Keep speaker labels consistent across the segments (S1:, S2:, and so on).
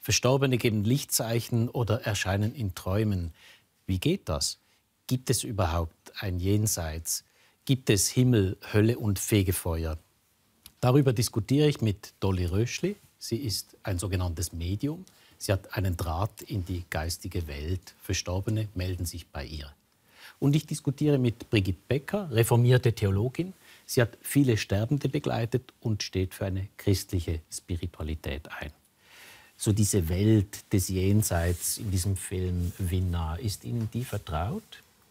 S1: Verstorbene geben Lichtzeichen oder erscheinen in Träumen. Wie geht das? Gibt es überhaupt ein Jenseits? Gibt es Himmel, Hölle und Fegefeuer? Darüber diskutiere ich mit Dolly Röschli. Sie ist ein sogenanntes Medium. Sie hat einen Draht in die geistige Welt. Verstorbene melden sich bei ihr. Und ich diskutiere mit Brigitte Becker, reformierte Theologin. Sie hat viele Sterbende begleitet und steht für eine christliche Spiritualität ein. So diese Welt des Jenseits in diesem Film Winna, ist Ihnen die vertraut?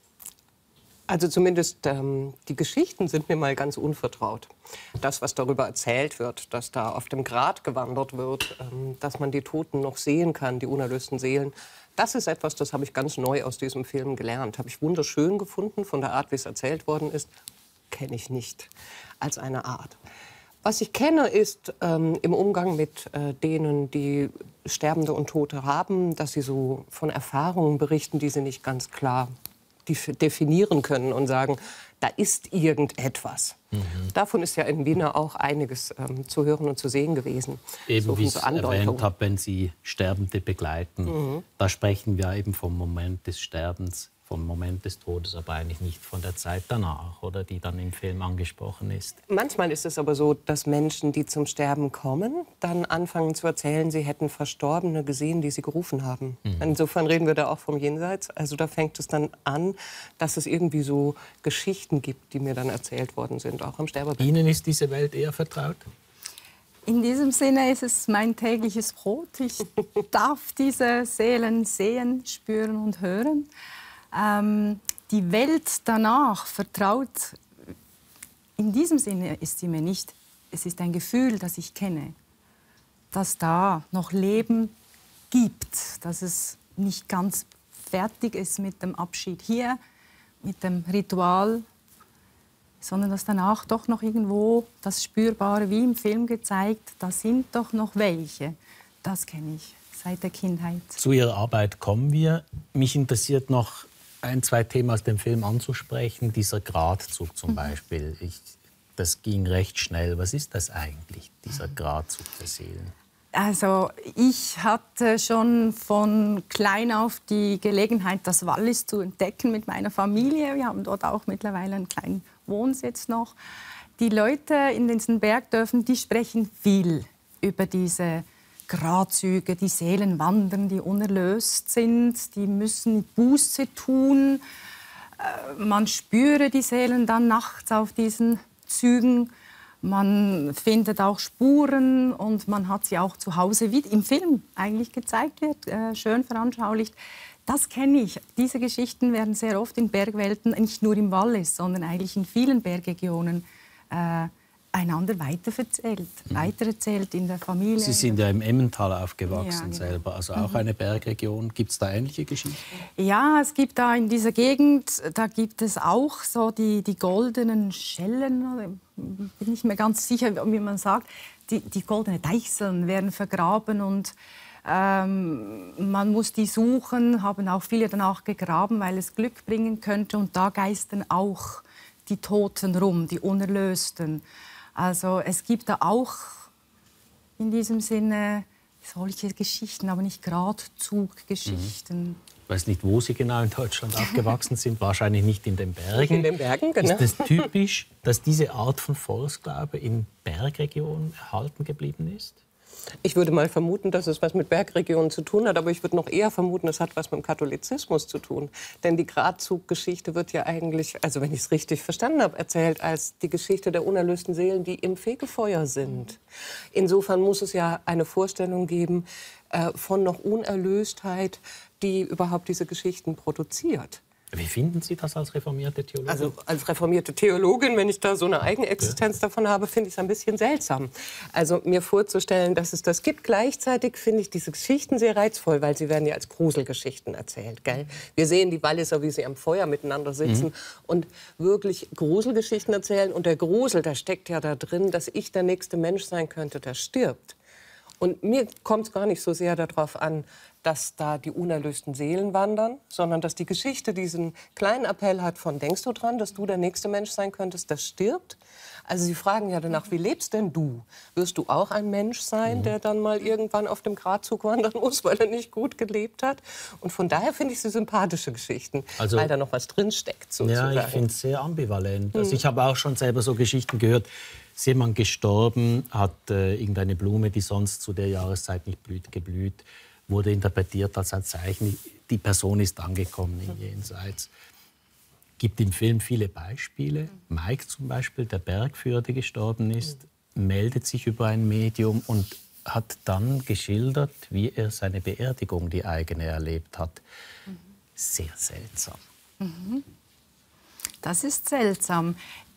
S2: Also zumindest die Geschichten sind mir mal ganz unvertraut. Das, was darüber erzählt wird, dass da auf dem Grat gewandert wird, dass man die Toten noch sehen kann, die unerlösten Seelen, das ist etwas, das habe ich ganz neu aus diesem Film gelernt. Habe ich wunderschön gefunden, von der Art, wie es erzählt worden ist, kenne ich nicht als eine Art. Was ich kenne, ist im Umgang mit denen, die Sterbende und Tote haben, dass sie so von Erfahrungen berichten, die sie nicht ganz klar definieren können und sagen, da ist irgendetwas. Davon ist ja in Wiener auch einiges zu hören und zu sehen gewesen.
S1: Eben
S2: so
S1: wie ich es erwähnt habe, wenn Sie Sterbende begleiten, da sprechen wir eben vom Moment des Sterbens, vom Moment des Todes, aber eigentlich nicht von der Zeit danach, oder, die dann im Film angesprochen ist.
S2: Manchmal ist es aber so, dass Menschen, die zum Sterben kommen, dann anfangen zu erzählen, sie hätten Verstorbene gesehen, die sie gerufen haben. Insofern reden wir da auch vom Jenseits. Also da fängt es dann an, dass es irgendwie so Geschichten gibt, die mir dann erzählt worden sind, auch am Sterbebett.
S1: Ihnen ist diese Welt eher vertraut?
S3: In diesem Sinne ist es mein tägliches Brot. Ich darf diese Seelen sehen, spüren und hören. Die Welt danach vertraut, in diesem Sinne ist sie mir nicht. Es ist ein Gefühl, das ich kenne, dass da noch Leben gibt, dass es nicht ganz fertig ist mit dem Abschied hier, mit dem Ritual, sondern dass danach doch noch irgendwo das Spürbare, wie im Film gezeigt, da sind doch noch welche. Das kenne ich seit der Kindheit.
S1: Zu Ihrer Arbeit kommen wir. Mich interessiert noch ein, zwei Themen aus dem Film anzusprechen. Dieser Gratzug zum Beispiel. Das ging recht schnell. Was ist das eigentlich, dieser Gratzug der Seelen?
S3: Also ich hatte schon von klein auf die Gelegenheit, das Wallis zu entdecken mit meiner Familie. Wir haben dort auch mittlerweile einen kleinen Wohnsitz noch. Die Leute in diesen Bergdörfern, die sprechen viel über diese Gradzüge, die Seelen wandern, die unerlöst sind, die müssen Buße tun. Man spüre die Seelen dann nachts auf diesen Zügen. Man findet auch Spuren und man hat sie auch zu Hause, wie im Film eigentlich gezeigt wird, schön veranschaulicht. Das kenne ich. Diese Geschichten werden sehr oft in Bergwelten, nicht nur im Wallis, sondern eigentlich in vielen Bergregionen einander weitererzählt in der Familie.
S1: Sie sind ja im Emmental aufgewachsen, ja, genau, selber, also auch eine Bergregion. Gibt es da ähnliche Geschichten?
S3: Ja, es gibt da in dieser Gegend, da gibt es auch so die goldenen Schellen, bin ich mir ganz sicher, wie man sagt, die goldenen Deichseln werden vergraben und man muss die suchen, haben auch viele danach gegraben, weil es Glück bringen könnte und da geistern auch die Toten rum, die Unerlösten. Also es gibt da auch in diesem Sinne solche Geschichten, aber nicht Gradzuggeschichten.
S1: Ich weiß nicht, wo Sie genau in Deutschland aufgewachsen sind, wahrscheinlich nicht in den Bergen.
S2: In den Bergen, genau.
S1: Ist es typisch, dass diese Art von Volksglaube in Bergregionen erhalten geblieben ist?
S2: Ich würde mal vermuten, dass es was mit Bergregionen zu tun hat, aber ich würde noch eher vermuten, es hat was mit dem Katholizismus zu tun. Denn die Gradzuggeschichte wird ja eigentlich, also wenn ich es richtig verstanden habe, erzählt als die Geschichte der unerlösten Seelen, die im Fegefeuer sind. Insofern muss es ja eine Vorstellung geben von noch Unerlöstheit, die überhaupt diese Geschichten produziert.
S1: Wie finden Sie das als reformierte Theologin?
S2: Also als reformierte Theologin, wenn ich da so eine Eigenexistenz davon habe, finde ich es ein bisschen seltsam. Also mir vorzustellen, dass es das gibt. Gleichzeitig finde ich diese Geschichten sehr reizvoll, weil sie werden ja als Gruselgeschichten erzählt. Gell? Wir sehen die Walliser, wie sie am Feuer miteinander sitzen und wirklich Gruselgeschichten erzählen. Und der Grusel, der steckt ja da drin, dass ich der nächste Mensch sein könnte, der stirbt. Und mir kommt es gar nicht so sehr darauf an, dass da die unerlösten Seelen wandern, sondern dass die Geschichte diesen kleinen Appell hat von, denkst du dran, dass du der nächste Mensch sein könntest, der stirbt? Also Sie fragen ja danach, wie lebst denn du? Wirst du auch ein Mensch sein, der dann mal irgendwann auf dem Gratzug wandern muss, weil er nicht gut gelebt hat? Und von daher finde ich sie sympathische Geschichten,
S1: Also,
S2: weil da noch was drinsteckt sozusagen.
S1: Ja, ich finde es sehr ambivalent. Also ich habe auch schon selber so Geschichten gehört, ist jemand gestorben, hat irgendeine Blume, die sonst zu der Jahreszeit nicht blüht, geblüht, wurde interpretiert als ein Zeichen, die Person ist angekommen im Jenseits. Gibt im Film viele Beispiele. Mike zum Beispiel, der Bergführer, der gestorben ist, meldet sich über ein Medium und hat dann geschildert, wie er seine Beerdigung, die eigene, erlebt hat. Sehr seltsam.
S3: Das ist seltsam.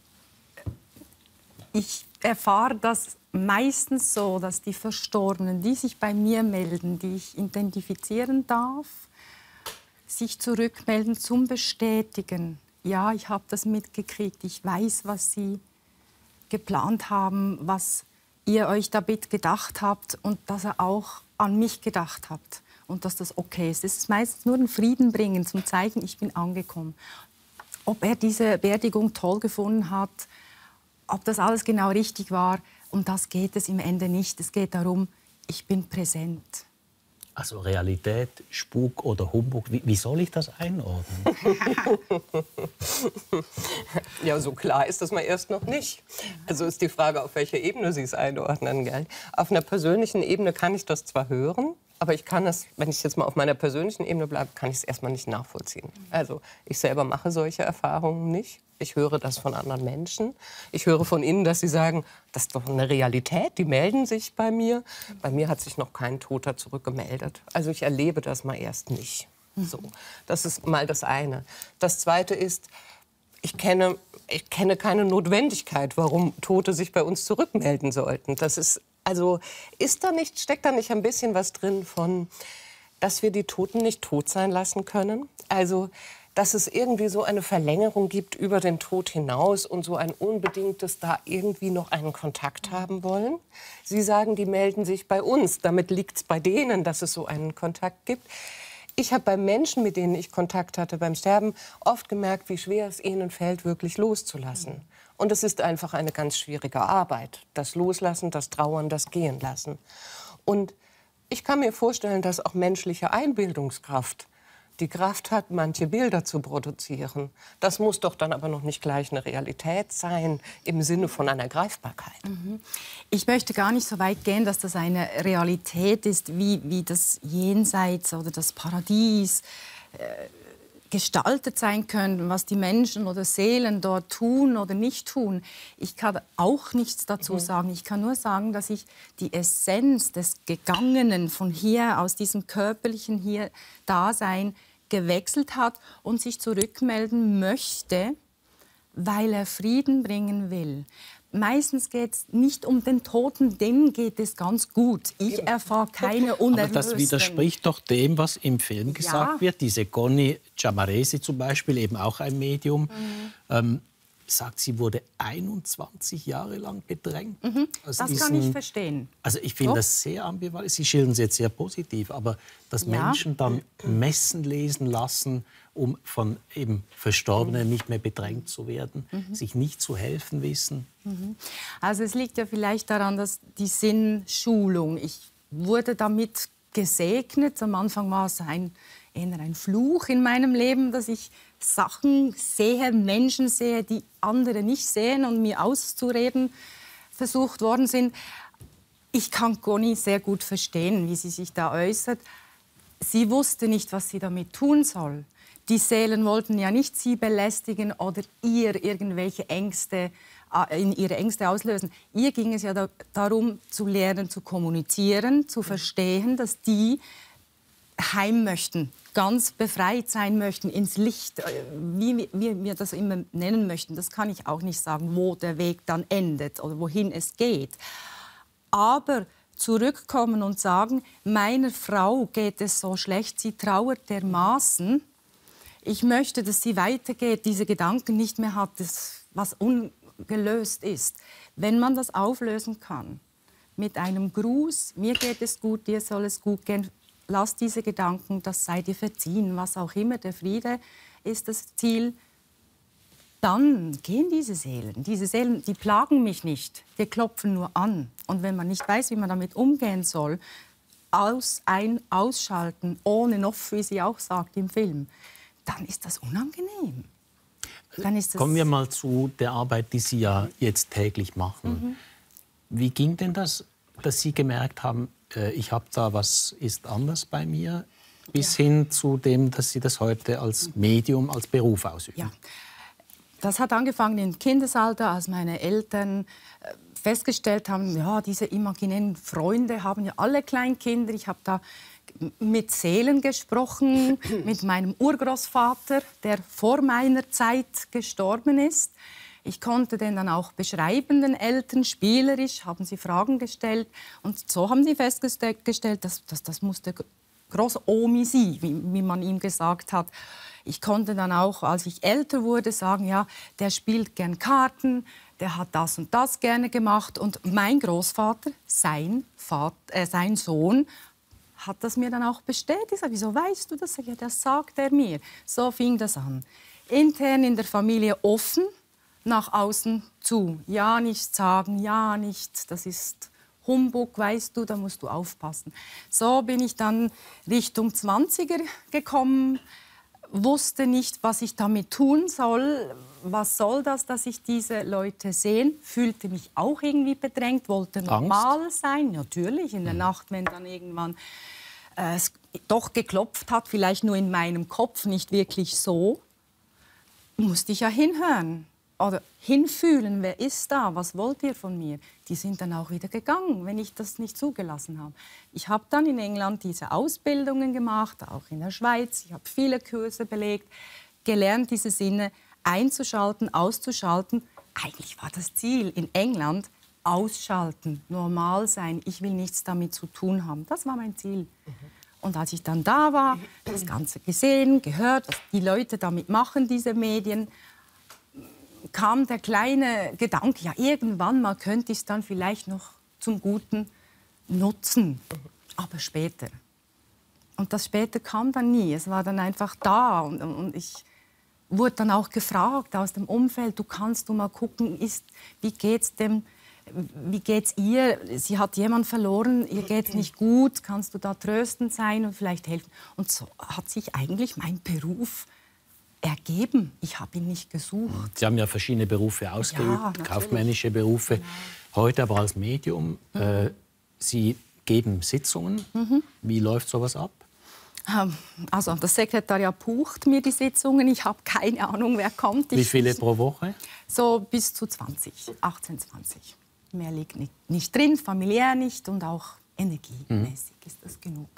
S3: Ich erfahre das meistens so, dass die Verstorbenen, die sich bei mir melden, die ich identifizieren darf, sich zurückmelden zum Bestätigen. Ja, ich habe das mitgekriegt. Ich weiß, was Sie geplant haben, was ihr euch damit gedacht habt und dass ihr auch an mich gedacht habt und dass das okay ist. Es ist meistens nur ein Frieden bringen, zum Zeichen, ich bin angekommen. Ob er diese Beerdigung toll gefunden hat, ob das alles genau richtig war, um das geht es im Ende nicht. Es geht darum, ich bin präsent.
S1: Also Realität, Spuk oder Humbug, wie soll ich das einordnen?
S2: Ja, so klar ist das mal erst noch nicht. Also ist die Frage, auf welcher Ebene Sie es einordnen. Gell? Auf einer persönlichen Ebene kann ich das zwar hören, aber ich kann es, wenn ich jetzt mal auf meiner persönlichen Ebene bleibe, kann ich es erstmal nicht nachvollziehen. Also ich selber mache solche Erfahrungen nicht. Ich höre das von anderen Menschen. Ich höre von ihnen, dass sie sagen, das ist doch eine Realität, die melden sich bei mir. Bei mir hat sich noch kein Toter zurückgemeldet. Also ich erlebe das mal erst nicht. So, das ist mal das eine. Das Zweite ist, ich kenne keine Notwendigkeit, warum Tote sich bei uns zurückmelden sollten. Das ist, also steckt da nicht ein bisschen was drin von, dass wir die Toten nicht tot sein lassen können? Also dass es irgendwie so eine Verlängerung gibt über den Tod hinaus und so ein unbedingtes da irgendwie noch einen Kontakt haben wollen. Sie sagen, die melden sich bei uns. Damit liegt es bei denen, dass es so einen Kontakt gibt. Ich habe bei Menschen, mit denen ich Kontakt hatte beim Sterben, oft gemerkt, wie schwer es ihnen fällt, wirklich loszulassen. Und es ist einfach eine ganz schwierige Arbeit. Das Loslassen, das Trauern, das Gehen lassen. Und ich kann mir vorstellen, dass auch menschliche Einbildungskraft die Kraft hat, manche Bilder zu produzieren. Das muss doch dann aber noch nicht gleich eine Realität sein, im Sinne von einer Greifbarkeit.
S3: Ich möchte gar nicht so weit gehen, dass das eine Realität ist, wie das Jenseits oder das Paradies gestaltet sein können, was die Menschen oder Seelen dort tun oder nicht tun. Ich kann auch nichts dazu sagen. Ich kann nur sagen, dass ich die Essenz des Gegangenen von hier, aus diesem körperlichen hier Dasein, gewechselt hat und sich zurückmelden möchte, weil er Frieden bringen will. Meistens geht es nicht um den Toten, dem geht es ganz gut. Ich erfahre keine Unerlösten.
S1: Aber das widerspricht doch dem, was im Film gesagt wird. Diese Goni Giamaresi zum Beispiel, eben auch ein Medium, sagt, sie wurde 21 Jahre lang bedrängt. Also
S3: das kann ich verstehen.
S1: Also ich finde das sehr ambivalent. Sie schildern es jetzt sehr positiv, aber dass Menschen dann Messen lesen lassen, um von eben Verstorbenen nicht mehr bedrängt zu werden, sich nicht zu helfen wissen.
S3: Also es liegt ja vielleicht daran, dass die Sinnschulung, ich wurde damit gesegnet. Am Anfang war es eher ein Fluch in meinem Leben, dass ich Sachen sehe, Menschen sehe, die andere nicht sehen und mir auszureden versucht worden sind. Ich kann Goni sehr gut verstehen, wie sie sich da äußert. Sie wusste nicht, was sie damit tun soll. Die Seelen wollten ja nicht sie belästigen oder ihr irgendwelche Ängste, ihre Ängste auslösen. Ihr ging es ja darum, zu lernen, zu kommunizieren, zu verstehen, dass die heim möchten, ganz befreit sein möchten, ins Licht, wie wir das immer nennen möchten. Das kann ich auch nicht sagen, wo der Weg dann endet oder wohin es geht. Aber zurückkommen und sagen, meiner Frau geht es so schlecht, sie trauert dermaßen, ich möchte, dass sie weitergeht, diese Gedanken nicht mehr hat, was ungelöst ist. Wenn man das auflösen kann, mit einem Gruß, mir geht es gut, dir soll es gut gehen, lass diese Gedanken, das sei dir verziehen, was auch immer, der Friede ist das Ziel. Dann gehen diese Seelen, die plagen mich nicht, die klopfen nur an. Und wenn man nicht weiß, wie man damit umgehen soll, ausschalten, ohne noch, wie sie auch sagt im Film, dann ist das unangenehm.
S1: Kommen wir mal zu der Arbeit, die Sie ja jetzt täglich machen. Wie ging denn das, dass Sie gemerkt haben, ich habe da was ist anders bei mir, bis hin zu dem, dass Sie das heute als Medium, als Beruf ausüben?
S3: Ja. Das hat angefangen im Kindesalter, als meine Eltern festgestellt haben, ja, diese imaginären Freunde haben ja alle Kleinkinder. Ich habe da mit Seelen gesprochen, mit meinem Urgroßvater, der vor meiner Zeit gestorben ist. Ich konnte den dann auch beschreiben, den Eltern, spielerisch, haben sie Fragen gestellt. Und so haben sie festgestellt, das musste Großomi sein, wie man ihm gesagt hat. Ich konnte dann auch, als ich älter wurde, sagen, ja, der spielt gern Karten, der hat das und das gerne gemacht. Und mein Großvater, sein Sohn, hat das mir dann auch bestätigt. Ich sage, wieso weißt du das? Ja, das sagt er mir. So fing das an. Intern in der Familie offen, nach außen zu. Ja, nicht sagen, ja, nicht, das ist Humbug, weißt du, da musst du aufpassen. So bin ich dann Richtung 20er gekommen, wusste nicht, was ich damit tun soll. Was soll das, dass ich diese Leute sehe? Fühlte mich auch irgendwie bedrängt, wollte normal sein. Natürlich, in der Nacht, wenn dann irgendwann es doch geklopft hat, vielleicht nur in meinem Kopf, nicht wirklich so, musste ich ja hinhören. Oder hinfühlen, wer ist da, was wollt ihr von mir? Die sind dann auch wieder gegangen, wenn ich das nicht zugelassen habe. Ich habe dann in England diese Ausbildungen gemacht, auch in der Schweiz. Ich habe viele Kurse belegt, gelernt, diese Sinne einzuschalten, auszuschalten. Eigentlich war das Ziel in England, ausschalten, normal sein. Ich will nichts damit zu tun haben. Das war mein Ziel. Und als ich dann da war, das Ganze gesehen, gehört, was die Leute damit machen, diese Medien, kam der kleine Gedanke, ja, irgendwann mal könnte ich es dann vielleicht noch zum Guten nutzen. Aber später. Und das später kam dann nie. Es war dann einfach da. Und ich wurde dann auch gefragt aus dem Umfeld, kannst du mal gucken, wie geht's ihr? Sie hat jemanden verloren, ihr geht's nicht gut, kannst du da tröstend sein und vielleicht helfen? Und so hat sich eigentlich mein Beruf ergeben. Ich habe ihn nicht gesucht.
S1: Sie haben ja verschiedene Berufe ausgeübt, kaufmännische Berufe.
S3: Genau.
S1: Heute aber als Medium. Sie geben Sitzungen. Wie läuft sowas ab?
S3: Also das Sekretariat bucht mir die Sitzungen. Ich habe keine Ahnung, wer kommt.
S1: Wie viele pro Woche?
S3: So bis zu 20, 18, 20. Mehr liegt nicht drin, familiär nicht und auch energiemäßig ist das genug.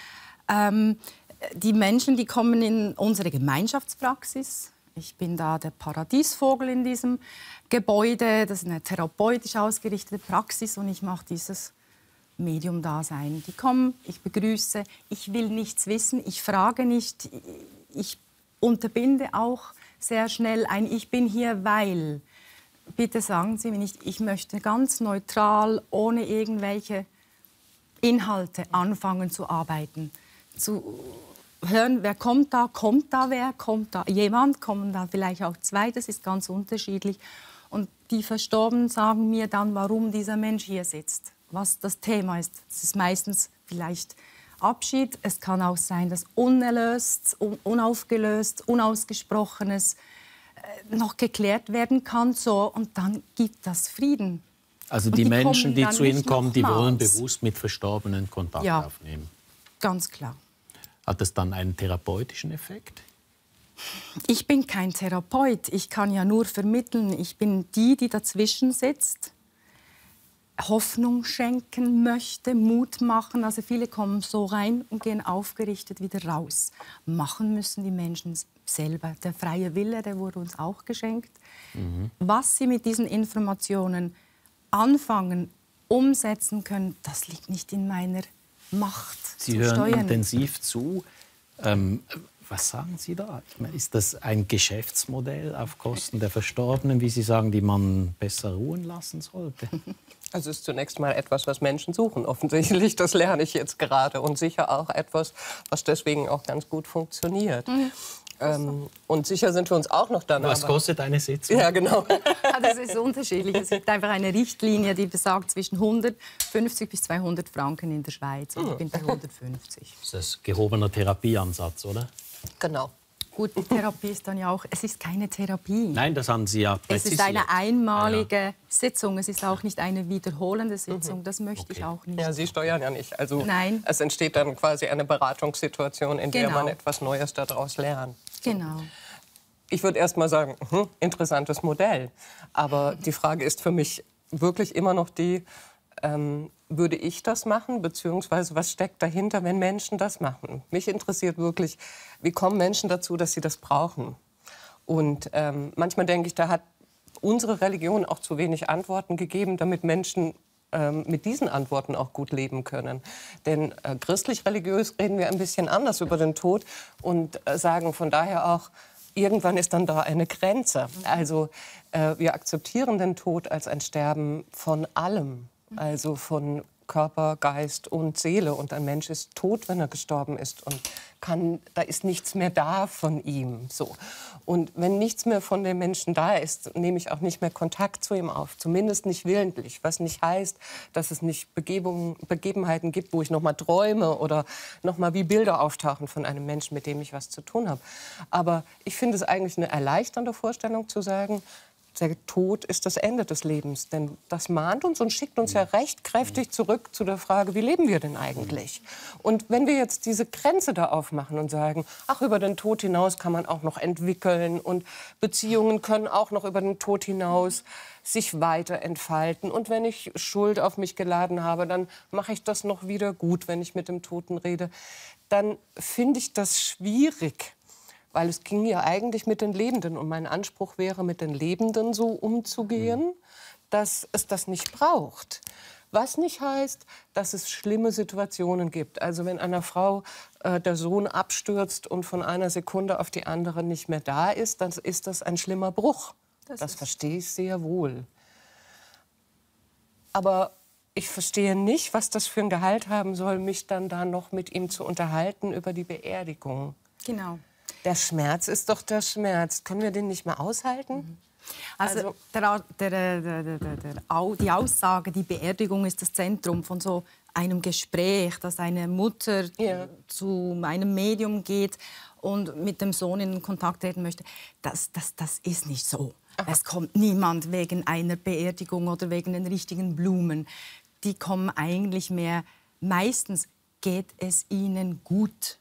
S3: Die Menschen, die kommen in unsere Gemeinschaftspraxis. Ich bin da der Paradiesvogel in diesem Gebäude. Das ist eine therapeutisch ausgerichtete Praxis und ich mache dieses Medium-Dasein. Die kommen, ich begrüße, ich will nichts wissen, ich frage nicht, ich unterbinde auch sehr schnell ein «Ich bin hier, weil». Bitte sagen Sie mir nicht, ich möchte ganz neutral, ohne irgendwelche Inhalte anfangen zu arbeiten. Zu hören, wer kommt da wer, kommt da jemand, kommen da vielleicht auch zwei, das ist ganz unterschiedlich. Und die Verstorbenen sagen mir dann, warum dieser Mensch hier sitzt, was das Thema ist. Es ist meistens vielleicht Abschied, es kann auch sein, dass unerlöst, unaufgelöst, Unausgesprochenes noch geklärt werden kann, so, und dann gibt das Frieden.
S1: Also die Menschen, die zu Ihnen kommen, die wollen bewusst mit Verstorbenen Kontakt aufnehmen?
S3: Ganz klar.
S1: Hat das dann einen therapeutischen Effekt?
S3: Ich bin kein Therapeut. Ich kann ja nur vermitteln. Ich bin die dazwischen sitzt, Hoffnung schenken möchte, Mut machen. Also viele kommen so rein und gehen aufgerichtet wieder raus. Machen müssen die Menschen selber. Der freie Wille, der wurde uns auch geschenkt. Was sie mit diesen Informationen anfangen, umsetzen können, das liegt nicht in meiner Macht.
S1: Sie hören intensiv zu. Was sagen Sie da? Ich meine, ist das ein Geschäftsmodell auf Kosten der Verstorbenen, wie Sie sagen, die man besser ruhen lassen sollte?
S2: Also es ist zunächst mal etwas, was Menschen suchen, offensichtlich. Das lerne ich jetzt gerade. Und sicher auch etwas, was deswegen auch ganz gut funktioniert. Und sicher sind wir uns auch noch danach.
S1: Was kostet eine Sitzung?
S2: Ja, genau.
S3: Das ist unterschiedlich. Es gibt einfach eine Richtlinie, die besagt zwischen 150 bis 200 Franken in der Schweiz. Und ich bin bei 150.
S1: Das ist gehobener Therapieansatz, oder?
S2: Genau.
S3: Gut, die Therapie ist dann ja auch, es ist keine Therapie.
S1: Nein, das haben Sie ja
S3: Es
S1: präzisiert.
S3: ist eine einmalige Sitzung, es ist auch nicht eine wiederholende Sitzung, das möchte ich auch nicht.
S2: Ja, Sie steuern ja nicht. Also
S3: Nein.
S2: es entsteht dann quasi eine Beratungssituation, in der
S3: Genau.
S2: man etwas Neues daraus lernt.
S3: Genau.
S2: Ich würde erst mal sagen, interessantes Modell. Aber die Frage ist für mich wirklich immer noch die, würde ich das machen? Beziehungsweise was steckt dahinter, wenn Menschen das machen? Mich interessiert wirklich, wie kommen Menschen dazu, dass sie das brauchen? Und manchmal denke ich, da hat unsere Religion auch zu wenig Antworten gegeben, damit Menschen mit diesen Antworten auch gut leben können. Denn christlich-religiös reden wir ein bisschen anders über den Tod und sagen von daher auch, irgendwann ist dann da eine Grenze. Also wir akzeptieren den Tod als ein Sterben von allem, also von Körper, Geist und Seele. Und ein Mensch ist tot, wenn er gestorben ist und da ist nichts mehr da von ihm. So. Und wenn nichts mehr von dem Menschen da ist, nehme ich auch nicht mehr Kontakt zu ihm auf, zumindest nicht willentlich. Was nicht heißt, dass es nicht Begebenheiten gibt, wo ich noch mal träume oder noch mal wie Bilder auftauchen von einem Menschen, mit dem ich was zu tun habe. Aber ich finde es eigentlich eine erleichternde Vorstellung zu sagen, der Tod ist das Ende des Lebens. Denn das mahnt uns und schickt uns ja recht kräftig zurück zu der Frage, wie leben wir denn eigentlich? Und wenn wir jetzt diese Grenze da aufmachen und sagen, ach, über den Tod hinaus kann man auch noch entwickeln und Beziehungen können auch noch über den Tod hinaus sich weiter entfalten. Und wenn ich Schuld auf mich geladen habe, dann mache ich das noch wieder gut, wenn ich mit dem Toten rede. Dann finde ich das schwierig. Weil es ging ja eigentlich mit den Lebenden. Und mein Anspruch wäre, mit den Lebenden so umzugehen, dass es das nicht braucht. Was nicht heißt, dass es schlimme Situationen gibt. Also wenn einer Frau der Sohn abstürzt und von einer Sekunde auf die andere nicht mehr da ist, dann ist das ein schlimmer Bruch. Das verstehe ich sehr wohl. Aber ich verstehe nicht, was das für ein Gehalt haben soll, mich dann da noch mit ihm zu unterhalten über die Beerdigung.
S3: Genau.
S2: Der Schmerz ist doch der Schmerz. Können wir den nicht mehr aushalten?
S3: Also die Aussage, die Beerdigung ist das Zentrum von so einem Gespräch, dass eine Mutter zu einem Medium geht und mit dem Sohn in Kontakt treten möchte, das ist nicht so. Aha. Es kommt niemand wegen einer Beerdigung oder wegen den richtigen Blumen. Die kommen eigentlich mehr, meistens geht es ihnen gut.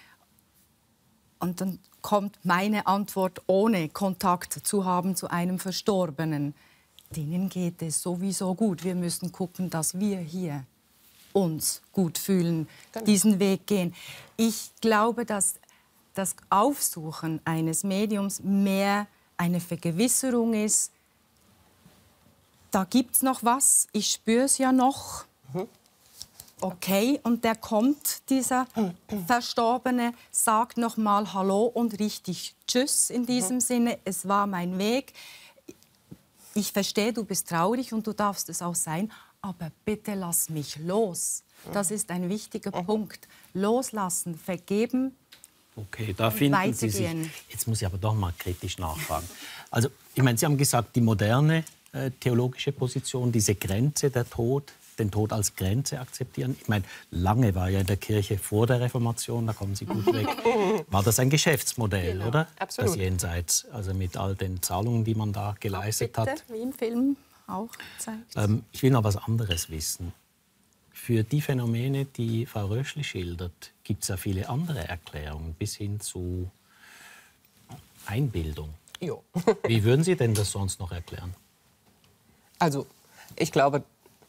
S3: Und dann kommt meine Antwort, ohne Kontakt zu haben zu einem Verstorbenen. Denen geht es sowieso gut. Wir müssen gucken, dass wir hier uns gut fühlen, diesen Weg gehen. Ich glaube, dass das Aufsuchen eines Mediums mehr eine Vergewisserung ist. Da gibt's noch was, ich spüre es ja noch. Okay, und der kommt, dieser Verstorbene, sagt noch mal Hallo und richtig Tschüss in diesem Sinne. Es war mein Weg. Ich verstehe, du bist traurig und du darfst es auch sein, aber bitte lass mich los. Das ist ein wichtiger Punkt. Loslassen, vergeben.
S1: Okay, da finden Sie sich. Jetzt muss ich aber doch mal kritisch nachfragen. Also, ich meine, Sie haben gesagt, die moderne theologische Position, diese Grenze, der Tod, den Tod als Grenze akzeptieren. Ich meine, lange war ja in der Kirche vor der Reformation, da kommen Sie gut weg, war das ein Geschäftsmodell, genau, oder?
S2: Absolut.
S1: Das Jenseits, also mit all den Zahlungen, die man da geleistet hat.
S3: Wie im Film auch zeigt.
S1: Ich will noch was anderes wissen. Für die Phänomene, die Frau Röschli schildert, gibt es ja viele andere Erklärungen, bis hin zu Einbildung.
S2: Jo.
S1: Wie würden Sie denn das sonst noch erklären?
S2: Also, ich glaube,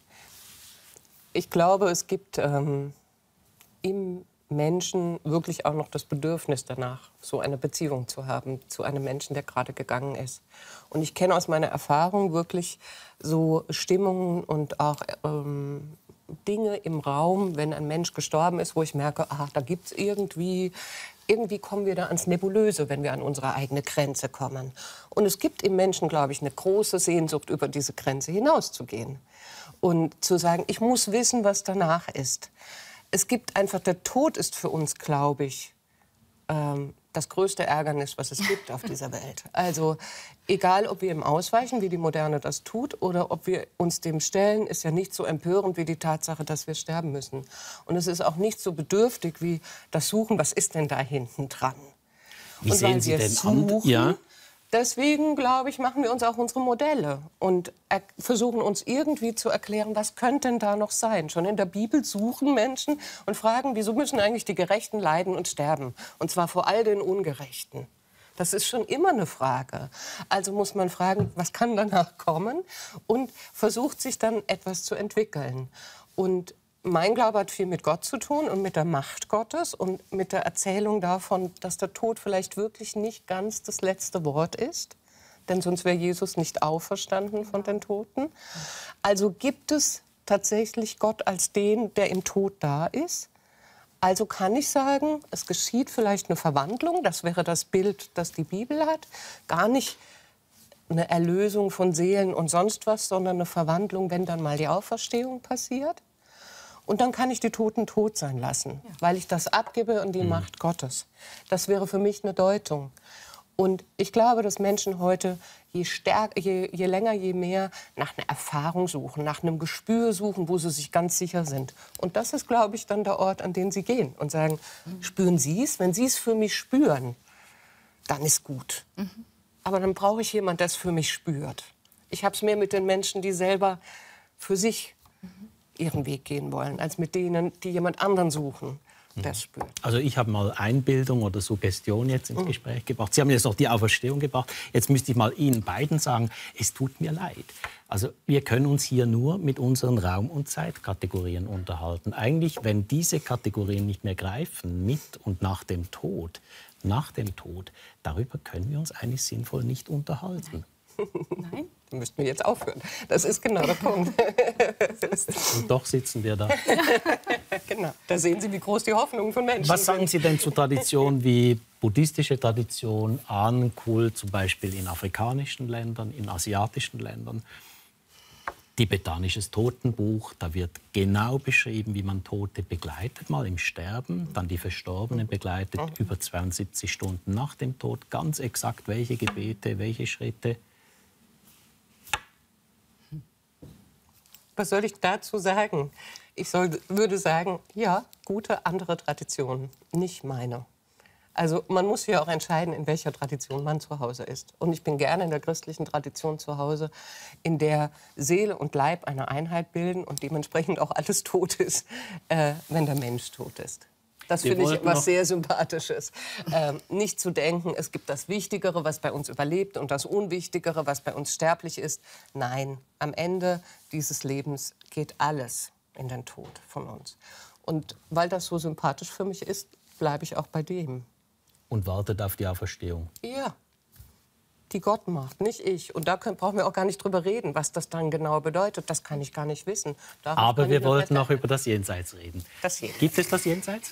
S2: es gibt im Menschen wirklich auch noch das Bedürfnis danach, so eine Beziehung zu haben zu einem Menschen, der gerade gegangen ist. Und ich kenne aus meiner Erfahrung wirklich so Stimmungen und auch Dinge im Raum, wenn ein Mensch gestorben ist, wo ich merke, da gibt es irgendwie kommen wir da ans Nebulöse, wenn wir an unsere eigene Grenze kommen. Und es gibt im Menschen, glaube ich, eine große Sehnsucht, über diese Grenze hinauszugehen. Und zu sagen, ich muss wissen, was danach ist. Es gibt einfach, der Tod ist für uns, glaube ich, das größte Ärgernis, was es gibt auf dieser Welt. Also egal, ob wir ihm ausweichen, wie die Moderne das tut, oder ob wir uns dem stellen, ist ja nicht so empörend wie die Tatsache, dass wir sterben müssen. Und es ist auch nicht so bedürftig wie das Suchen, was ist denn da hinten dran?
S1: Wie sehen Sie denn an? Ja.
S2: Deswegen, glaube ich, machen wir uns auch unsere Modelle und versuchen uns irgendwie zu erklären, was könnte denn da noch sein. Schon in der Bibel suchen Menschen und fragen, wieso müssen eigentlich die Gerechten leiden und sterben? Und zwar vor all den Ungerechten. Das ist schon immer eine Frage. Also muss man fragen, was kann danach kommen? Und versucht sich dann etwas zu entwickeln. Und mein Glaube hat viel mit Gott zu tun und mit der Macht Gottes und mit der Erzählung davon, dass der Tod vielleicht wirklich nicht ganz das letzte Wort ist. Denn sonst wäre Jesus nicht auferstanden von den Toten. Also gibt es tatsächlich Gott als den, der im Tod da ist. Also kann ich sagen, es geschieht vielleicht eine Verwandlung. Das wäre das Bild, das die Bibel hat. Gar nicht eine Erlösung von Seelen und sonst was, sondern eine Verwandlung, wenn dann mal die Auferstehung passiert. Und dann kann ich die Toten tot sein lassen, weil ich das abgebe an die Macht Gottes. Das wäre für mich eine Deutung. Und ich glaube, dass Menschen heute je länger, je mehr nach einer Erfahrung suchen, nach einem Gespür suchen, wo sie sich ganz sicher sind. Und das ist, glaube ich, dann der Ort, an den sie gehen und sagen, spüren Sie es? Wenn Sie es für mich spüren, dann ist gut. Aber dann brauche ich jemanden, der es für mich spürt. Ich habe es mehr mit den Menschen, die selber für sich ihren Weg gehen wollen, als mit denen, die jemand anderen suchen, der es spürt.
S1: Also ich habe mal Einbildung oder Suggestion jetzt ins Gespräch gebracht. Sie haben jetzt noch die Auferstehung gebracht. Jetzt müsste ich mal Ihnen beiden sagen, es tut mir leid. Also wir können uns hier nur mit unseren Raum- und Zeitkategorien unterhalten. Eigentlich, wenn diese Kategorien nicht mehr greifen, mit und nach dem Tod, darüber können wir uns eigentlich sinnvoll nicht unterhalten.
S2: Nein? Dann müssten wir jetzt aufhören. Das ist genau der Punkt.
S1: Und doch sitzen wir da.
S2: Genau. Da sehen Sie, wie groß die Hoffnungen von Menschen sind.
S1: Was sagen Sie denn zu Traditionen wie buddhistische Tradition, Ahnenkult, zum Beispiel in afrikanischen Ländern, in asiatischen Ländern? Tibetanisches Totenbuch, da wird genau beschrieben, wie man Tote begleitet, mal im Sterben, dann die Verstorbenen begleitet, über 72 Stunden nach dem Tod, ganz exakt welche Gebete, welche Schritte.
S2: Was soll ich dazu sagen? Würde sagen, ja, gute andere Traditionen, nicht meine. Also man muss ja auch entscheiden, in welcher Tradition man zu Hause ist. Und ich bin gerne in der christlichen Tradition zu Hause, in der Seele und Leib eine Einheit bilden und dementsprechend auch alles tot ist, wenn der Mensch tot ist. Das finde ich etwas sehr Sympathisches. Nicht zu denken, es gibt das Wichtigere, was bei uns überlebt, und das Unwichtigere, was bei uns sterblich ist. Nein, am Ende dieses Lebens geht alles in den Tod von uns. Und weil das so sympathisch für mich ist, bleibe ich auch bei dem.
S1: Und wartet auf die Auferstehung.
S2: Ja, die Gott macht, nicht ich. Und da brauchen wir auch gar nicht drüber reden, was das dann genau bedeutet. Das kann ich gar nicht wissen.
S1: Aber wir wollten noch über das Jenseits reden.
S2: Das Jenseits.
S1: Gibt es das Jenseits?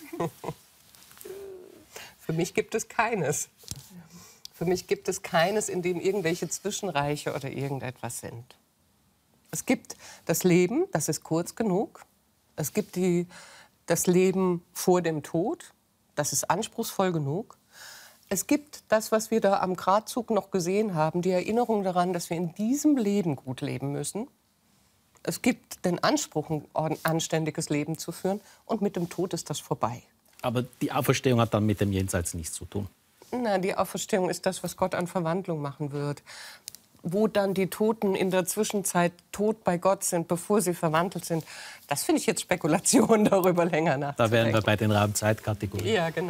S2: Für mich gibt es keines. Für mich gibt es keines, in dem irgendwelche Zwischenreiche oder irgendetwas sind. Es gibt das Leben, das ist kurz genug. Es gibt das Leben vor dem Tod, das ist anspruchsvoll genug. Es gibt das, was wir da am Gradzug noch gesehen haben, die Erinnerung daran, dass wir in diesem Leben gut leben müssen. Es gibt den Anspruch, ein anständiges Leben zu führen, und mit dem Tod ist das vorbei.
S1: Aber die Auferstehung hat dann mit dem Jenseits nichts zu tun.
S2: Na, die Auferstehung ist das, was Gott an Verwandlung machen wird. Wo dann die Toten in der Zwischenzeit tot bei Gott sind, bevor sie verwandelt sind, das finde ich jetzt Spekulation, darüber länger nachzudenken.
S1: Da wären wir bei den Raum-Zeit-Kategorien.
S2: Ja, genau.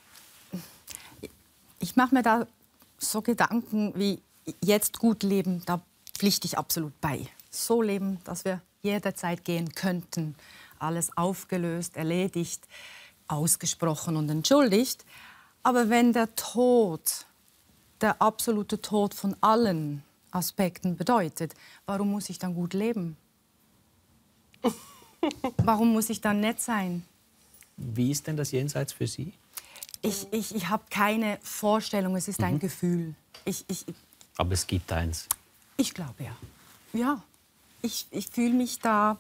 S3: Ich mache mir da so Gedanken wie jetzt gut leben, da pflichte ich absolut bei. So leben, dass wir jederzeit gehen könnten. Alles aufgelöst, erledigt, ausgesprochen und entschuldigt. Aber wenn der Tod, der absolute Tod von allen Aspekten bedeutet, warum muss ich dann gut leben? Warum muss ich dann nett sein?
S1: Wie ist denn das Jenseits für Sie?
S3: Ich habe keine Vorstellung, es ist ein Gefühl.
S1: Aber es gibt eins.
S3: Ich glaube, ja. Ja, ich fühle mich da,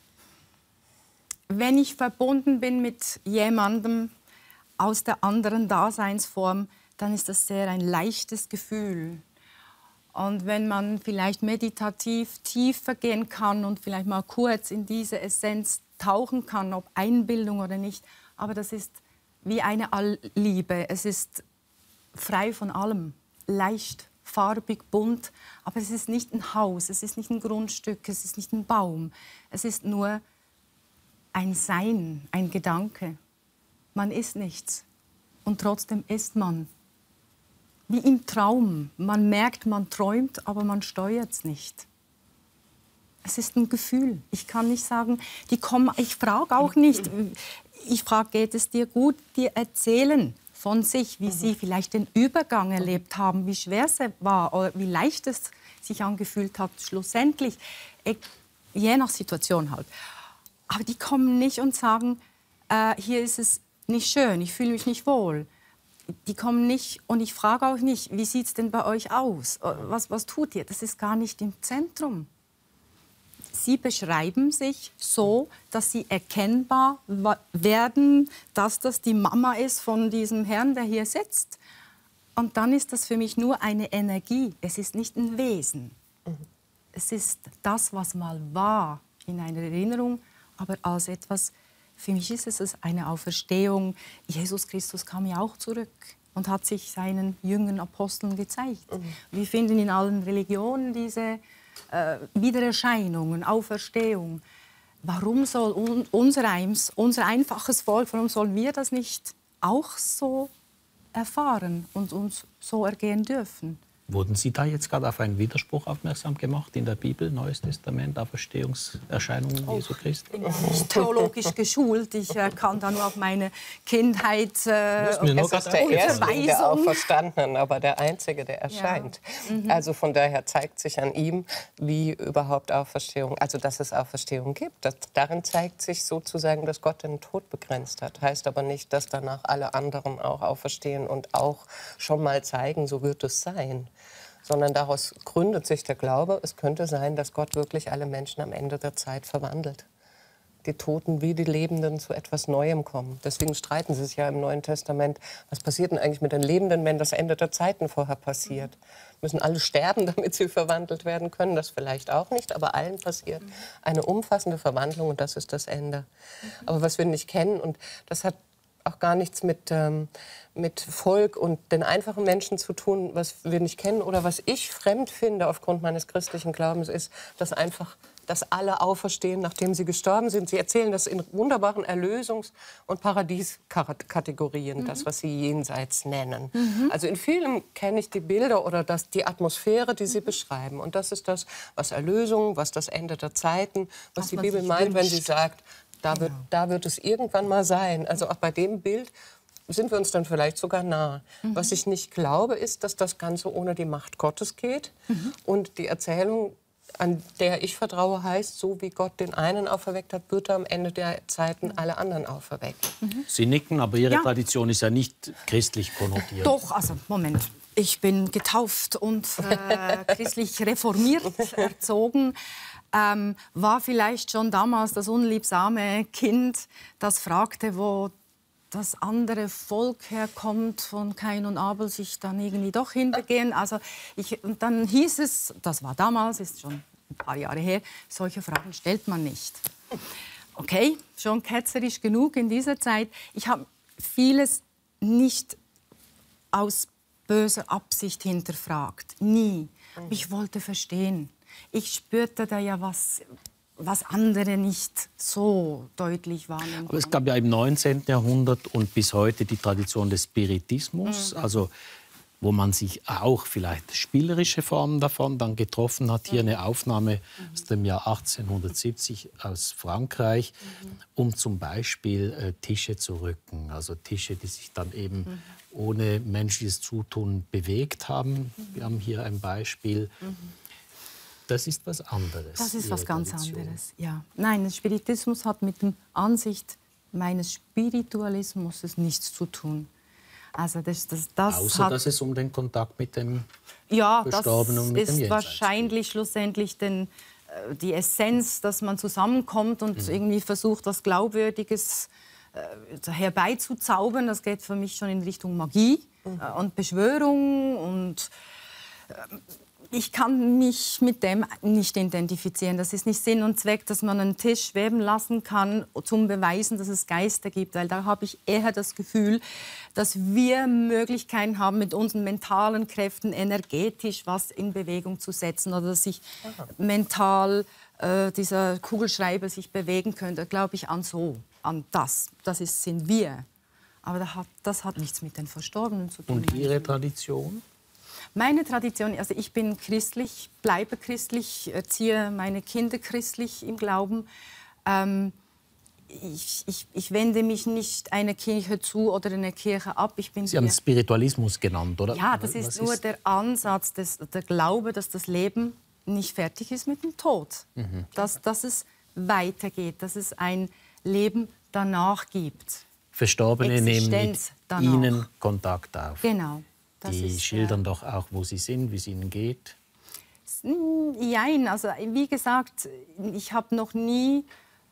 S3: wenn ich verbunden bin mit jemandem aus der anderen Daseinsform, dann ist das sehr ein leichtes Gefühl. Und wenn man vielleicht meditativ tiefer gehen kann und vielleicht mal kurz in diese Essenz tauchen kann, ob Einbildung oder nicht, aber das ist wie eine Allliebe. Es ist frei von allem, leicht, farbig, bunt, aber es ist nicht ein Haus, es ist nicht ein Grundstück, es ist nicht ein Baum. Es ist nur ein Sein, ein Gedanke. Man ist nichts und trotzdem ist man. Wie im Traum. Man merkt, man träumt, aber man steuert es nicht. Es ist ein Gefühl. Ich kann nicht sagen, die kommen. Ich frage auch nicht. Ich frage, geht es dir gut? Die erzählen von sich, wie sie vielleicht den Übergang erlebt haben, wie schwer es war oder wie leicht es sich angefühlt hat, schlussendlich. Je nach Situation halt. Aber die kommen nicht und sagen, hier ist es nicht schön, ich fühle mich nicht wohl. Die kommen nicht und ich frage auch nicht, wie sieht es denn bei euch aus? Was tut ihr? Das ist gar nicht im Zentrum. Sie beschreiben sich so, dass sie erkennbar werden, dass das die Mama ist von diesem Herrn, der hier sitzt. Und dann ist das für mich nur eine Energie. Es ist nicht ein Wesen. Es ist das, was mal war in einer Erinnerung, aber als etwas. Für mich ist es eine Auferstehung. Jesus Christus kam ja auch zurück und hat sich seinen jüngeren Aposteln gezeigt. Wir finden in allen Religionen diese Wiedererscheinungen, Auferstehung. Warum soll unser einfaches Volk, warum sollen wir das nicht auch so erfahren und uns so ergehen dürfen?
S1: Wurden Sie da jetzt gerade auf einen Widerspruch aufmerksam gemacht in der Bibel, Neues Testament, Auferstehungserscheinungen Jesu Christi?
S3: Ich bin nicht theologisch geschult. Ich kann da nur auf meine Kindheit
S2: Es ist der Erste der Auferstandenen, aber der Einzige, der erscheint. Ja. Also von daher zeigt sich an ihm, wie überhaupt Auferstehung, also dass es Auferstehung gibt. Darin zeigt sich sozusagen, dass Gott den Tod begrenzt hat. Heißt aber nicht, dass danach alle anderen auch auferstehen und auch schon mal zeigen, so wird es sein. Sondern daraus gründet sich der Glaube, es könnte sein, dass Gott wirklich alle Menschen am Ende der Zeit verwandelt. Die Toten wie die Lebenden zu etwas Neuem kommen. Deswegen streiten sie sich ja im Neuen Testament, was passiert denn eigentlich mit den Lebenden, wenn das Ende der Zeiten vorher passiert? Müssen alle sterben, damit sie verwandelt werden können? Das vielleicht auch nicht, aber allen passiert eine umfassende Verwandlung und das ist das Ende. Aber was wir nicht kennen, und das hat auch gar nichts mit Volk und den einfachen Menschen zu tun, was wir nicht kennen oder was ich fremd finde aufgrund meines christlichen Glaubens, ist, dass alle auferstehen, nachdem sie gestorben sind. Sie erzählen das in wunderbaren Erlösungs- und Paradieskategorien, das, was sie jenseits nennen. Also in vielem kenne ich die Bilder oder die Atmosphäre, die sie beschreiben. Und das ist das, was Erlösung, was das Ende der Zeiten, was die Bibel meint, wenn sie sagt, da wird es irgendwann mal sein. Also auch bei dem Bild sind wir uns dann vielleicht sogar nahe. Was ich nicht glaube, ist, dass das Ganze ohne die Macht Gottes geht. Und die Erzählung, an der ich vertraue, heißt, so wie Gott den einen auferweckt hat, wird er am Ende der Zeiten alle anderen auferwecken.
S1: Sie nicken, aber Ihre Tradition ist ja nicht christlich konnotiert.
S3: Doch, also Moment. Ich bin getauft und christlich reformiert erzogen. War vielleicht schon damals das unliebsame Kind, das fragte, wo das andere Volk herkommt, von Kain und Abel sich dann irgendwie doch hinbegehen. Also und dann hieß es, das war damals, ist schon ein paar Jahre her, solche Fragen stellt man nicht. Okay, schon ketzerisch genug in dieser Zeit. Ich habe vieles nicht aus böser Absicht hinterfragt, nie. Ich wollte verstehen. Ich spürte da ja was andere nicht so deutlich wahrnehmen.
S1: Aber es gab ja im 19. Jahrhundert und bis heute die Tradition des Spiritismus, also wo man sich auch vielleicht spielerische Formen davon dann getroffen hat. Hier eine Aufnahme aus dem Jahr 1870 aus Frankreich, um zum Beispiel Tische zu rücken. Also Tische, die sich dann eben ohne menschliches Zutun bewegt haben. Wir haben hier ein Beispiel. Das ist was anderes.
S3: Das ist was
S1: Ihre
S3: ganz
S1: Tradition.
S3: anderes, ja. Nein, der Spiritismus hat mit der Ansicht meines Spiritualismus nichts zu tun. Also
S1: Außer, dass es um den Kontakt mit dem
S3: ja,
S1: Verstorbenen und mit
S3: das
S1: dem
S3: ist
S1: Jenseits
S3: wahrscheinlich schlussendlich die Essenz, dass man zusammenkommt und irgendwie versucht, was Glaubwürdiges herbeizuzaubern. Das geht für mich schon in Richtung Magie und Beschwörung. Und ich kann mich mit dem nicht identifizieren. Das ist nicht Sinn und Zweck, dass man einen Tisch schweben lassen kann, zum Beweisen, dass es Geister gibt. Weil da habe ich eher das Gefühl, dass wir Möglichkeiten haben, mit unseren mentalen Kräften energetisch was in Bewegung zu setzen oder dass sich mental dieser Kugelschreiber sich bewegen könnte. Da glaube ich an das. Sind wir. Aber das hat nichts mit den Verstorbenen zu tun.
S1: Und Ihre Tradition?
S3: Meine Tradition, also ich bin christlich, bleibe christlich, erziehe meine Kinder christlich im Glauben. Ich wende mich nicht einer Kirche zu oder einer Kirche ab.
S1: Sie haben Spiritualismus genannt, oder?
S3: Ja, das ist nur der Ansatz, der Glaube, dass das Leben nicht fertig ist mit dem Tod. Dass es weitergeht, dass es ein Leben danach gibt.
S1: Verstorbene nehmen mit
S3: danach.
S1: Ihnen Kontakt auf.
S3: Genau.
S1: Die schildern doch auch, wo sie sind, wie es ihnen geht.
S3: Nein, also wie gesagt, ich habe noch nie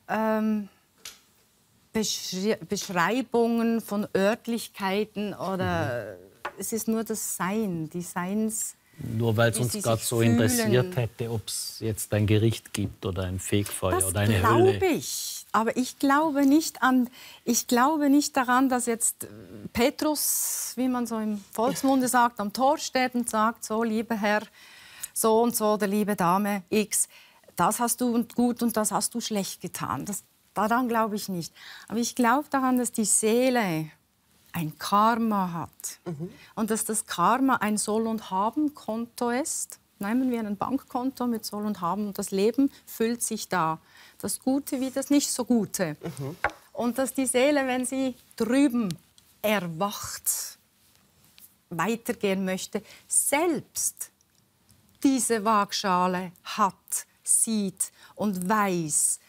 S3: Beschreibungen von Örtlichkeiten oder es ist nur das Sein, die Seins.
S1: Nur weil es uns gerade so interessiert hätte, ob es jetzt ein Gericht gibt oder ein Fegfeuer oder eine Hölle.
S3: Das glaube ich. Aber ich glaube nicht daran, dass jetzt Petrus, wie man so im Volksmunde sagt, am Tor steht und sagt, so, lieber Herr, so und so, der liebe Dame X, das hast du gut und das hast du schlecht getan. Daran glaube ich nicht. Aber ich glaube daran, dass die Seele ein Karma hat. Und dass das Karma ein Soll- und Haben-Konto ist. Nehmen wir ein Bankkonto mit Soll und Haben und das Leben füllt sich da. Das Gute wie das Nicht-so-Gute. Und dass die Seele, wenn sie drüben erwacht, weitergehen möchte, selbst diese Waagschale hat, sieht und weiß,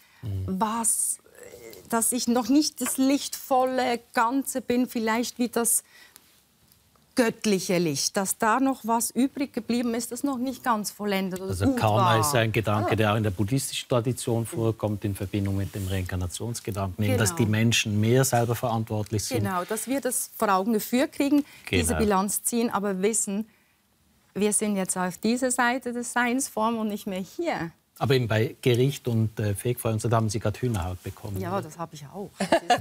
S3: dass ich noch nicht das lichtvolle Ganze bin, vielleicht wie das göttliche Licht, dass da noch was übrig geblieben ist, das noch nicht ganz vollendet oder
S1: Also
S3: gut
S1: Karma
S3: war.
S1: ist ein Gedanke, der auch in der buddhistischen Tradition vorkommt, in Verbindung mit dem Reinkarnationsgedanken, eben, dass die Menschen mehr selber verantwortlich sind.
S3: Genau, dass wir das vor Augen geführt kriegen, diese Bilanz ziehen, aber wissen, wir sind jetzt auf dieser Seite des Seinsform und nicht mehr hier.
S1: Aber eben bei Gericht und Fegfeuer und so, da haben Sie gerade Hühnerhaut bekommen.
S3: Ja,
S1: oder?
S3: das habe ich auch.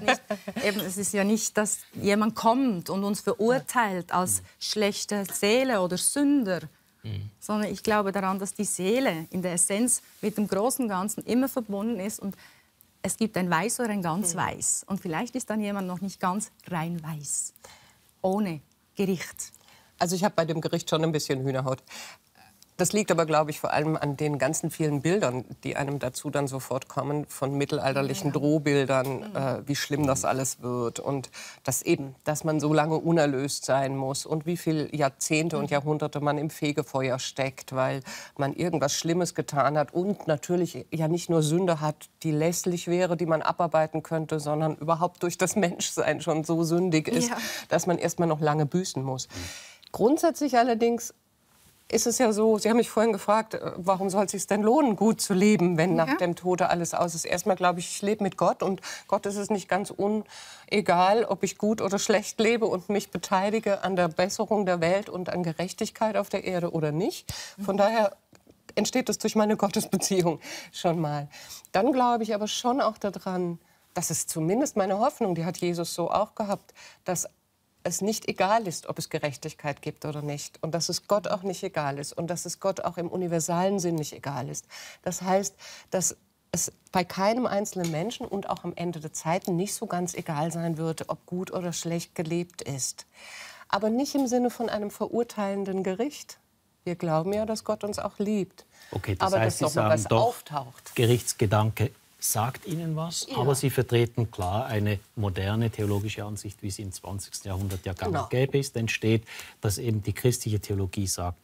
S3: Es ist ja nicht, dass jemand kommt und uns verurteilt als schlechte Seele oder Sünder, sondern ich glaube daran, dass die Seele in der Essenz mit dem großen Ganzen immer verbunden ist und es gibt ein Weiß oder ein ganz Weiß. Und vielleicht ist dann jemand noch nicht ganz rein weiß, ohne Gericht.
S2: Also ich habe bei dem Gericht schon ein bisschen Hühnerhaut. Das liegt aber, glaube ich, vor allem an den ganzen vielen Bildern, die einem dazu dann sofort kommen, von mittelalterlichen Drohbildern, wie schlimm das alles wird und dass man so lange unerlöst sein muss und wie viele Jahrzehnte und Jahrhunderte man im Fegefeuer steckt, weil man irgendwas Schlimmes getan hat und natürlich ja nicht nur Sünde hat, die lässlich wäre, die man abarbeiten könnte, sondern überhaupt durch das Menschsein schon so sündig ist, dass man erst mal noch lange büßen muss. Grundsätzlich allerdings ist es ja so, Sie haben mich vorhin gefragt, warum soll es sich denn lohnen, gut zu leben, wenn nach dem Tode alles aus ist. Erstmal glaube ich, ich lebe mit Gott und Gott ist es nicht ganz unegal, ob ich gut oder schlecht lebe und mich beteilige an der Besserung der Welt und an Gerechtigkeit auf der Erde oder nicht. Von daher entsteht das durch meine Gottesbeziehung schon mal. Dann glaube ich aber schon auch daran, das ist zumindest meine Hoffnung, die hat Jesus so auch gehabt, dass es nicht egal ist, ob es Gerechtigkeit gibt oder nicht. Und dass es Gott auch nicht egal ist. Und dass es Gott auch im universalen Sinn nicht egal ist. Das heißt, dass es bei keinem einzelnen Menschen und auch am Ende der Zeiten nicht so ganz egal sein wird, ob gut oder schlecht gelebt ist. Aber nicht im Sinne von einem verurteilenden Gericht. Wir glauben ja, dass Gott uns auch liebt.
S1: Okay, das
S2: aber
S1: heißt, Sie
S2: dass noch mal
S1: sagen
S2: was
S1: doch,
S2: auftaucht.
S1: Gerichtsgedanke sagt Ihnen was, aber Sie vertreten klar eine moderne theologische Ansicht, wie sie im 20. Jahrhundert ja gang und gäbe ist, entsteht, dass eben die christliche Theologie sagt,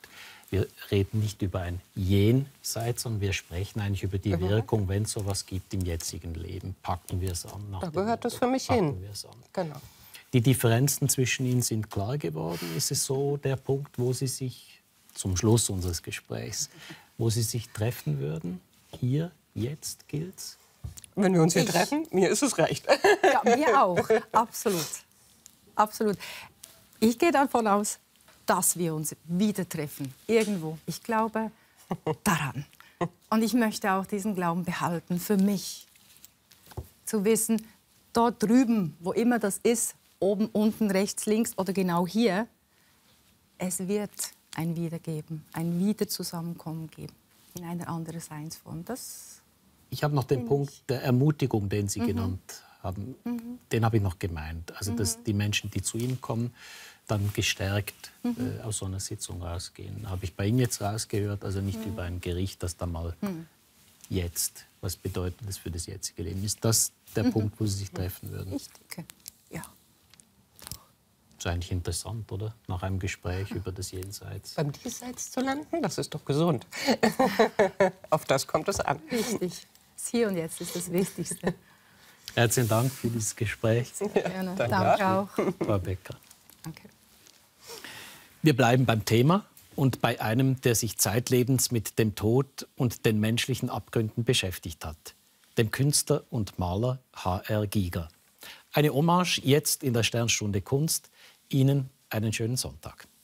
S1: Wir reden nicht über ein Jenseits, sondern wir sprechen eigentlich über die Wirkung, wenn es sowas gibt im jetzigen Leben. Packen wir es an.
S2: Da gehört das für mich hin. Genau.
S1: Die Differenzen zwischen Ihnen sind klar geworden. Ist es so der Punkt, wo Sie sich, zum Schluss unseres Gesprächs, wo Sie sich treffen würden? Hier, jetzt gilt's?
S2: Wenn wir uns hier treffen, mir ist es recht.
S3: Ja, mir auch. Absolut. Absolut. Ich gehe davon aus, dass wir uns wieder treffen. Irgendwo. Ich glaube daran. Und ich möchte auch diesen Glauben behalten für mich. Zu wissen, dort drüben, wo immer das ist, oben, unten, rechts, links oder genau hier, es wird ein Wiedergeben, ein Wiederzusammenkommen geben in einer anderen Seinsform.
S1: Ich habe noch den Punkt der Ermutigung, den Sie genannt haben. Den habe ich noch gemeint. Also, dass die Menschen, die zu Ihnen kommen, dann gestärkt aus so einer Sitzung rausgehen. Habe ich bei Ihnen jetzt rausgehört, also nicht über ein Gericht, das da mal jetzt, was bedeutet das für das jetzige Leben? Ist das der Punkt, wo Sie sich treffen würden?
S3: Ich denke, ja.
S1: Das ist eigentlich interessant, oder? Nach einem Gespräch über das Jenseits.
S2: Beim Diesseits zu landen, das ist doch gesund. Auf das kommt es an.
S3: Richtig. Das Hier und Jetzt ist das Wichtigste.
S1: Herzlichen Dank für dieses Gespräch.
S3: Gerne. Danke auch.
S1: Frau Becker.
S3: Danke.
S1: Wir bleiben beim Thema und bei einem, der sich zeitlebens mit dem Tod und den menschlichen Abgründen beschäftigt hat. Dem Künstler und Maler H.R. Giger. Eine Hommage jetzt in der Sternstunde Kunst. Ihnen einen schönen Sonntag.